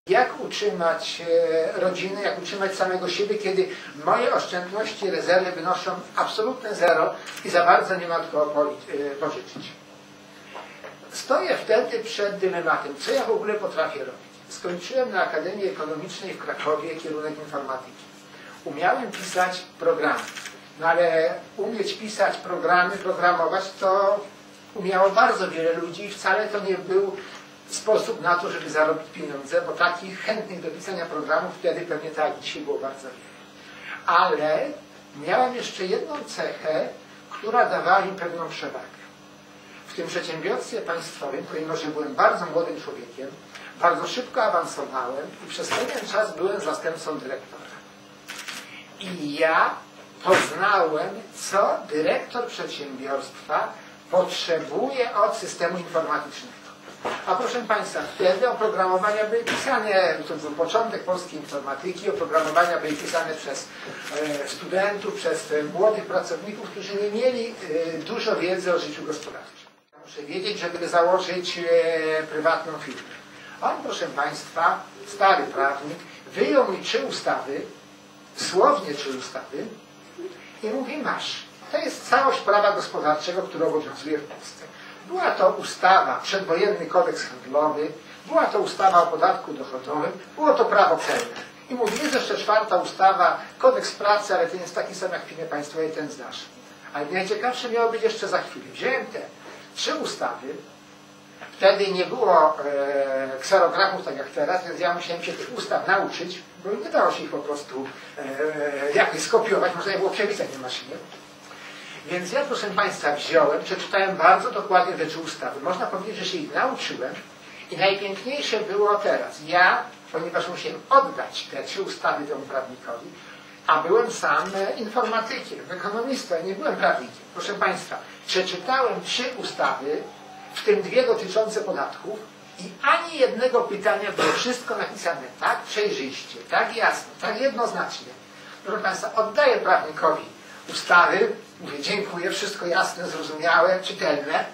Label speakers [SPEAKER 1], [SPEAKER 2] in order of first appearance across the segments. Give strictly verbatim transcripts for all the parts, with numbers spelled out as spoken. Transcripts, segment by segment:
[SPEAKER 1] Jak utrzymać rodzinę, jak utrzymać samego siebie, kiedy moje oszczędności, rezerwy wynoszą absolutne zero i za bardzo nie ma od kogo pożyczyć. Stoję wtedy przed dylematem, co ja w ogóle potrafię robić. Skończyłem na Akademii Ekonomicznej w Krakowie kierunek informatyki. Umiałem pisać programy, no ale umieć pisać programy, programować, to umiało bardzo wiele ludzi i wcale to nie był sposób na to, żeby zarobić pieniądze, bo takich chętnych do pisania programów wtedy pewnie tak jak dzisiaj było bardzo wiele. Ale miałem jeszcze jedną cechę, która dawała mi pewną przewagę. W tym przedsiębiorstwie państwowym, pomimo że byłem bardzo młodym człowiekiem, bardzo szybko awansowałem i przez pewien czas byłem zastępcą dyrektora. I ja poznałem, co dyrektor przedsiębiorstwa potrzebuje od systemu informatycznego. A proszę Państwa, wtedy oprogramowania były pisane, to był początek polskiej informatyki, oprogramowania były pisane przez e, studentów, przez e, młodych pracowników, którzy nie mieli e, dużo wiedzy o życiu gospodarczym. Muszę wiedzieć, żeby założyć e, prywatną firmę. On, proszę Państwa, stary prawnik, wyjął mi trzy ustawy, słownie trzy ustawy i mówi: masz. To jest całość prawa gospodarczego, które obowiązuje w Polsce. Była to ustawa, przedwojenny kodeks handlowy, była to ustawa o podatku dochodowym, było to prawo celne. I mówi, jest jeszcze czwarta ustawa, kodeks pracy, ale ten jest taki sam jak w firmie państwowej, ten znasz. Ale najciekawsze miało być jeszcze za chwilę. Wziąłem te trzy ustawy, wtedy nie było e, kserografów tak jak teraz, więc ja musiałem się tych ustaw nauczyć, bo nie dało się ich po prostu e, jakoś skopiować, można je było przepisać na maszynie. Więc ja, proszę Państwa, wziąłem, przeczytałem bardzo dokładnie te trzy ustawy. Można powiedzieć, że się ich nauczyłem i najpiękniejsze było teraz. Ja, ponieważ musiałem oddać te trzy ustawy temu prawnikowi, a byłem sam informatykiem, ekonomistą, nie byłem prawnikiem. Proszę Państwa, przeczytałem trzy ustawy, w tym dwie dotyczące podatków i ani jednego pytania, było wszystko napisane tak przejrzyście, tak jasno, tak jednoznacznie. Proszę Państwa, oddaję prawnikowi ustawy, mówię, dziękuję, wszystko jasne, zrozumiałe, czytelne.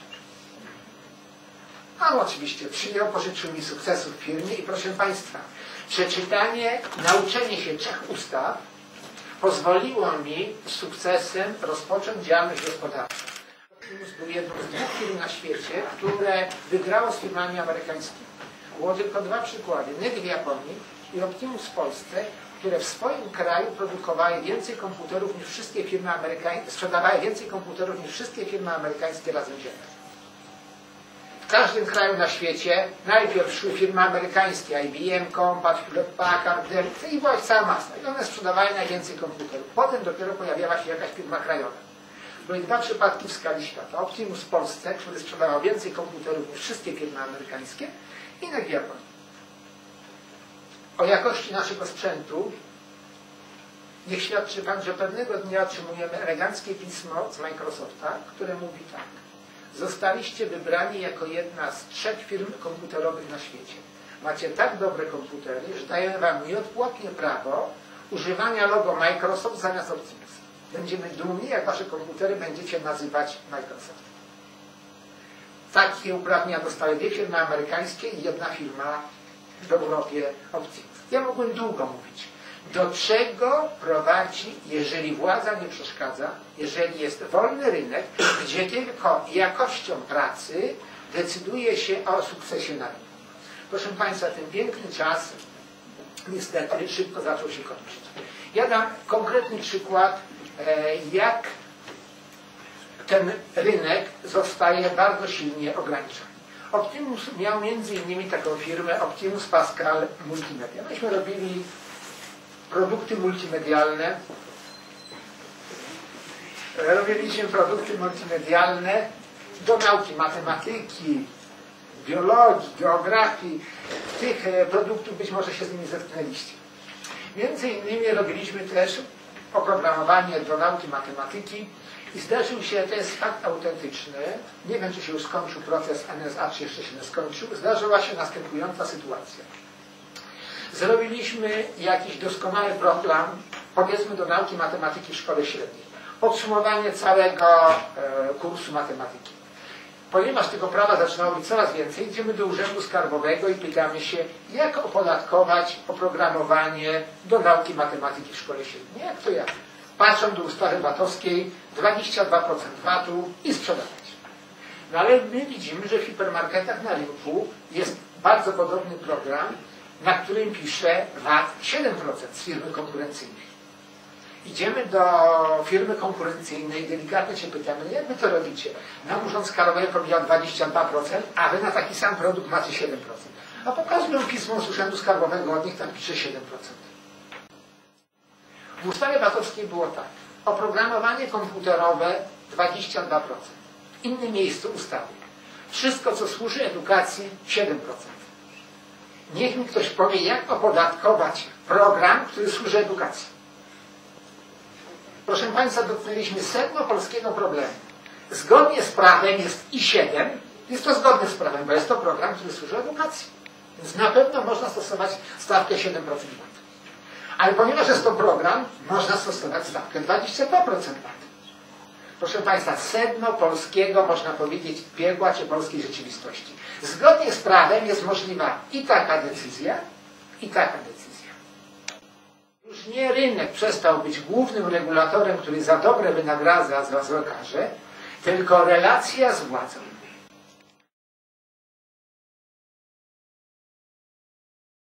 [SPEAKER 1] A on oczywiście przyjął, pożyczył mi sukcesu w firmie i proszę Państwa, przeczytanie, nauczenie się trzech ustaw pozwoliło mi z sukcesem rozpocząć działalność gospodarczą. Optimus był jedną z dwóch firm na świecie, które wygrało z firmami amerykańskimi. Było tylko dwa przykłady. N I T w Japonii i Optimus w Polsce, które w swoim kraju produkowały więcej komputerów niż wszystkie firmy amerykańskie, sprzedawały więcej komputerów niż wszystkie firmy amerykańskie razem wzięte. W każdym kraju na świecie najpierw szły firmy amerykańskie, I B M, Compaq, Hewlett Packard, Dell i była ich cała masa. I one sprzedawały najwięcej komputerów. Potem dopiero pojawiała się jakaś firma krajowa. Były dwa przypadki w skali świata. Optimus w Polsce, który sprzedawał więcej komputerów niż wszystkie firmy amerykańskie, i N I T w Japonii. O jakości naszego sprzętu niech świadczy Pan, że pewnego dnia otrzymujemy eleganckie pismo z Microsofta, które mówi tak: zostaliście wybrani jako jedna z trzech firm komputerowych na świecie. Macie tak dobre komputery, że dajemy Wam nieodpłatnie prawo używania logo Microsoft zamiast Optimus. Będziemy dumni, jak Wasze komputery będziecie nazywać Microsoft. Takie uprawnienia dostały dwie firmy amerykańskie i jedna firma w Europie Optimus. Ja mogłem długo mówić. Do czego prowadzi, jeżeli władza nie przeszkadza, jeżeli jest wolny rynek, gdzie tylko jakością pracy decyduje się o sukcesie na rynku. Proszę Państwa, ten piękny czas niestety szybko zaczął się kończyć. Ja dam konkretny przykład, jak ten rynek zostaje bardzo silnie ograniczony. Optimus miał między innymi taką firmę Optimus Pascal Multimedia. Myśmy robili produkty multimedialne. Robiliśmy produkty multimedialne do nauki matematyki, biologii, geografii. Tych produktów być może się z nimi zetknęliście. Między innymi robiliśmy też oprogramowanie do nauki matematyki i zdarzył się, to jest fakt autentyczny, nie wiem, czy się już skończył proces N S A, czy jeszcze się nie skończył, zdarzyła się następująca sytuacja. Zrobiliśmy jakiś doskonały program, powiedzmy, do nauki matematyki w szkole średniej. Podsumowanie całego e, kursu matematyki. ponieważ tego prawa zaczynało być coraz więcej, idziemy do Urzędu Skarbowego i pytamy się, jak opodatkować oprogramowanie do nauki matematyki w szkole średniej. Jak to jak? Patrzą do ustawy VAT-owskiej, dwadzieścia dwa procent VAT-u i sprzedawać. No ale my widzimy, że w hipermarketach na rynku jest bardzo podobny program, na którym pisze VAT siedem procent z firmy konkurencyjnej. Idziemy do firmy konkurencyjnej, delikatnie się pytamy, jak wy to robicie? Nam Urząd Skarbowy powiedział dwadzieścia dwa procent, a wy na taki sam produkt macie siedem procent. A pokazują pismo z Urzędu Skarbowego, od nich tam pisze siedem procent. W ustawie VAT-owskiej było tak. Oprogramowanie komputerowe dwadzieścia dwa procent. W innym miejscu ustawy. Wszystko, co służy edukacji, siedem procent. Niech mi ktoś powie, jak opodatkować program, który służy edukacji. Proszę Państwa, dotknęliśmy sedno polskiego problemu. Zgodnie z prawem jest i siedem, jest to zgodne z prawem, bo jest to program, który służy edukacji. Więc na pewno można stosować stawkę siedem procent VAT. Ale ponieważ jest to program, można stosować stawkę dwadzieścia dwa procent VAT. Proszę Państwa, sedno polskiego, można powiedzieć, piekła czy polskiej rzeczywistości. Zgodnie z prawem jest możliwa i taka decyzja, i taka decyzja. Już nie rynek przestał być głównym regulatorem, który za dobre wynagradza za złe karze, tylko relacja z władzą.